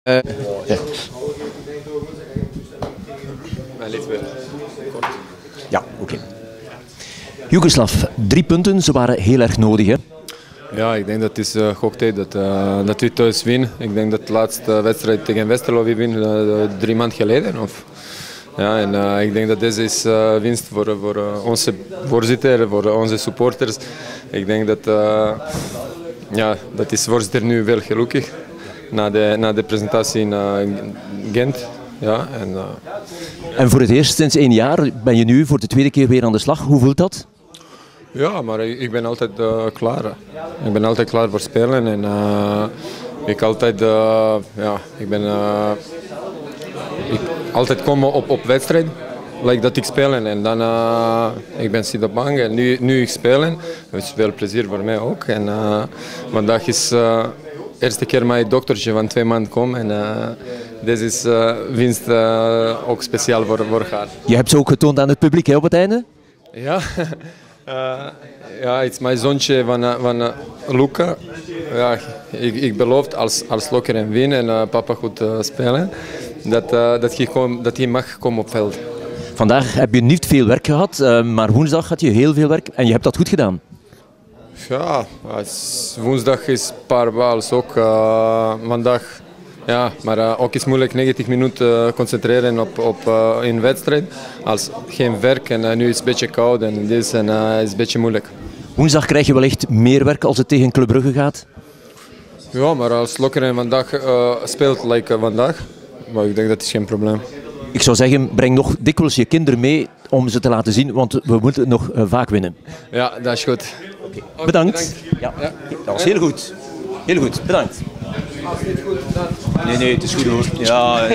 Ja. Ja, oké. Joegoslav, 3 punten, ze waren heel erg nodig, hè? Ja, ik denk dat het is hoog tijd dat we thuis winnen. Ik denk dat de laatste wedstrijd tegen Westerlo we winnen 3 maanden geleden. Ja, en ik denk dat deze is winst voor onze voorzitter, voor onze supporters. Ik denk dat dat is voorzitter nu wel gelukkig na de presentatie in Gent. Ja, En voor het eerst sinds 1 jaar ben je nu voor de 2e keer weer aan de slag. Hoe voelt dat? Ja, maar ik ben altijd klaar. Ik ben altijd klaar voor spelen en ik altijd, altijd komen op wedstrijd, like dat ik speel en dan ik ben zit op bank en nu ik spelen. Het is veel plezier voor mij ook en vandaag is de eerste keer mijn dochtertje van 2 maanden komen en deze is winst ook speciaal voor haar. Je hebt ze ook getoond aan het publiek, hè, op het einde? Ja. Ja, het is mijn zoontje van Luca. Ja, ik beloof als Lokeren wint en papa goed spelen, dat hij mag komen op veld. Vandaag heb je niet veel werk gehad, maar woensdag had je heel veel werk en je hebt dat goed gedaan. Ja, woensdag is een paar balls ook. Vandaag, ja, maar ook is moeilijk 90 minuten concentreren op een wedstrijd. Als geen werk en nu is het een beetje koud en dit is een beetje moeilijk. Woensdag krijg je wellicht meer werk als het tegen Club Brugge gaat? Ja, maar als Lokeren vandaag speelt like vandaag, maar ik denk dat is geen probleem. Ik zou zeggen, breng nog dikwijls je kinderen mee om ze te laten zien, want we moeten nog vaak winnen. Ja, dat is goed. Okay. Bedankt. Ja. Dat was heel goed. Heel goed, bedankt. Als het niet goed, dan... Nee, het is goed hoor. Ja.